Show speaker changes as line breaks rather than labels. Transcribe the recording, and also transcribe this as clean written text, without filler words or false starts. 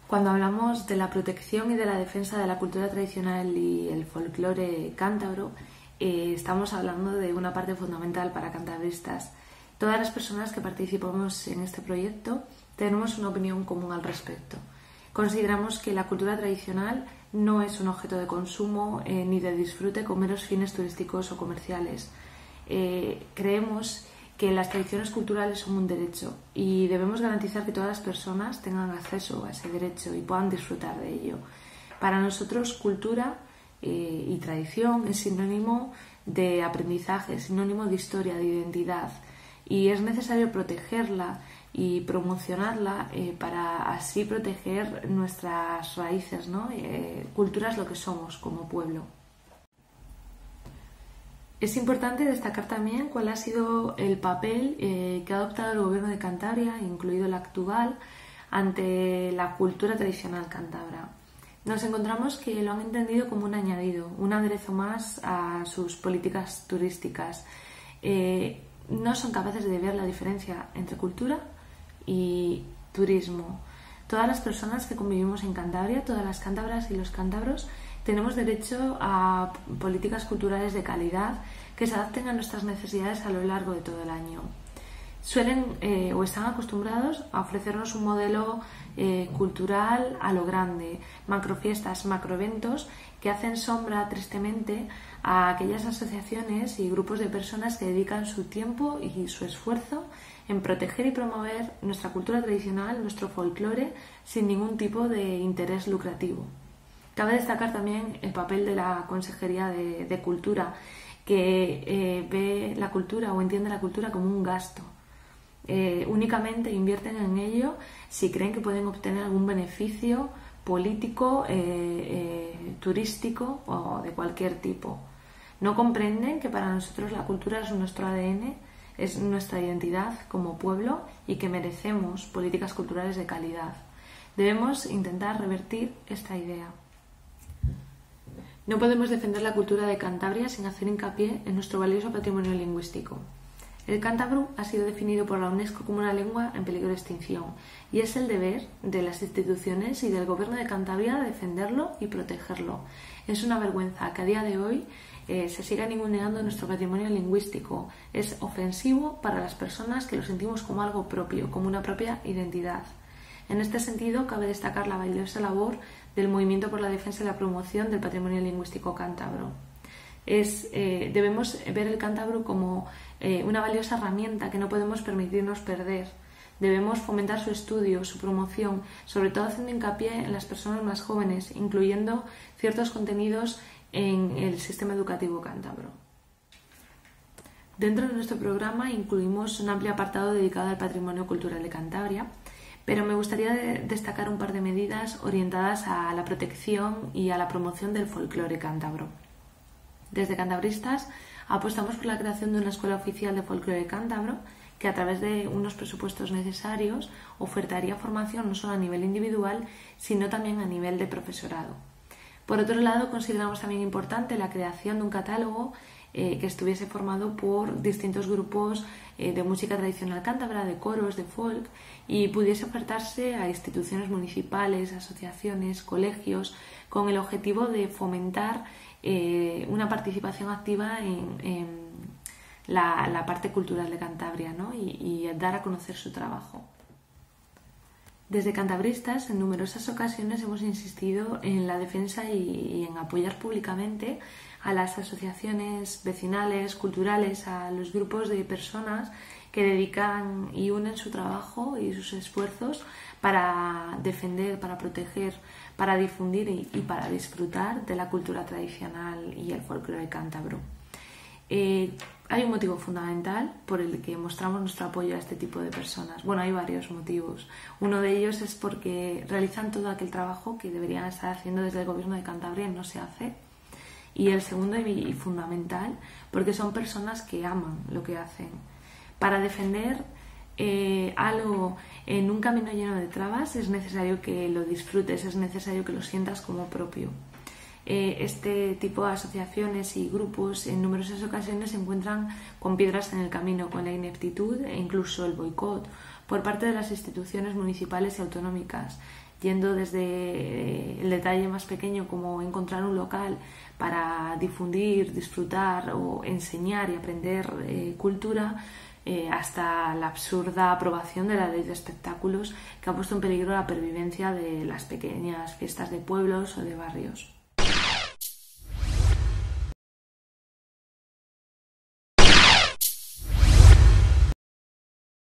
Cuando hablamos de la protección y de la defensa de la cultura tradicional y el folclore cántabro, estamos hablando de una parte fundamental para cantabristas. Todas las personas que participamos en este proyecto tenemos una opinión común al respecto. Consideramos que la cultura tradicional no es un objeto de consumo ni de disfrute con meros fines turísticos o comerciales. Creemos que las tradiciones culturales son un derecho y debemos garantizar que todas las personas tengan acceso a ese derecho y puedan disfrutar de ello. Para nosotros, cultura y tradición es sinónimo de aprendizaje, sinónimo de historia, de identidad, y es necesario protegerla y promocionarla para así proteger nuestras raíces, ¿no? Cultura es lo que somos como pueblo. Es importante destacar también cuál ha sido el papel que ha adoptado el Gobierno de Cantabria, incluido el actual, ante la cultura tradicional cántabra. Nos encontramos que lo han entendido como un añadido, un aderezo más a sus políticas turísticas. No son capaces de ver la diferencia entre cultura y turismo. Todas las personas que convivimos en Cantabria, todas las cántabras y los cántabros, tenemos derecho a políticas culturales de calidad que se adapten a nuestras necesidades a lo largo de todo el año. Suelen o están acostumbrados a ofrecernos un modelo cultural a lo grande, macrofiestas, macroeventos que hacen sombra tristemente a aquellas asociaciones y grupos de personas que dedican su tiempo y su esfuerzo en proteger y promover nuestra cultura tradicional, nuestro folclore, sin ningún tipo de interés lucrativo. Cabe destacar también el papel de la Consejería de Cultura, que ve la cultura o entiende la cultura como un gasto. Únicamente invierten en ello si creen que pueden obtener algún beneficio político, turístico o de cualquier tipo. No comprenden que para nosotros la cultura es nuestro ADN, es nuestra identidad como pueblo y que merecemos políticas culturales de calidad. Debemos intentar revertir esta idea. No podemos defender la cultura de Cantabria sin hacer hincapié en nuestro valioso patrimonio lingüístico. El cántabro ha sido definido por la UNESCO como una lengua en peligro de extinción y es el deber de las instituciones y del Gobierno de Cantabria defenderlo y protegerlo. Es una vergüenza que a día de hoy se siga ninguneando nuestro patrimonio lingüístico. Es ofensivo para las personas que lo sentimos como algo propio, como una propia identidad. En este sentido, cabe destacar la valiosa labor del Movimiento por la Defensa y la Promoción del Patrimonio Lingüístico Cántabro. Debemos ver el cántabro como una valiosa herramienta que no podemos permitirnos perder. Debemos fomentar su estudio, su promoción, sobre todo haciendo hincapié en las personas más jóvenes, incluyendo ciertos contenidos en el sistema educativo cántabro. Dentro de nuestro programa incluimos un amplio apartado dedicado al patrimonio cultural de Cantabria, pero me gustaría destacar un par de medidas orientadas a la protección y a la promoción del folclore cántabro. Desde Cantabristas apostamos por la creación de una escuela oficial de folclore cántabro que a través de unos presupuestos necesarios ofertaría formación no solo a nivel individual, sino también a nivel de profesorado. Por otro lado, consideramos también importante la creación de un catálogo que estuviese formado por distintos grupos de música tradicional cántabra, de coros, de folk, y pudiese ofertarse a instituciones municipales, asociaciones, colegios, con el objetivo de fomentar una participación activa en la parte cultural de Cantabria, ¿no? y dar a conocer su trabajo. Desde Cantabristas, en numerosas ocasiones hemos insistido en la defensa y en apoyar públicamente a las asociaciones vecinales, culturales, a los grupos de personas que dedican y unen su trabajo y sus esfuerzos para defender, para proteger, para difundir y para disfrutar de la cultura tradicional y el folclore cántabro. Hay un motivo fundamental por el que mostramos nuestro apoyo a este tipo de personas. Bueno, hay varios motivos. Uno de ellos es porque realizan todo aquel trabajo que deberían estar haciendo desde el Gobierno de Cantabria y no se hace. Y el segundo y fundamental, porque son personas que aman lo que hacen. Para defender algo en un camino lleno de trabas es necesario que lo disfrutes, es necesario que lo sientas como propio. Este tipo de asociaciones y grupos en numerosas ocasiones se encuentran con piedras en el camino, con la ineptitud e incluso el boicot por parte de las instituciones municipales y autonómicas. yendo desde el detalle más pequeño como encontrar un local para difundir, disfrutar o enseñar y aprender cultura, hasta la absurda aprobación de la ley de espectáculos que ha puesto en peligro la pervivencia de las pequeñas fiestas de pueblos o de barrios.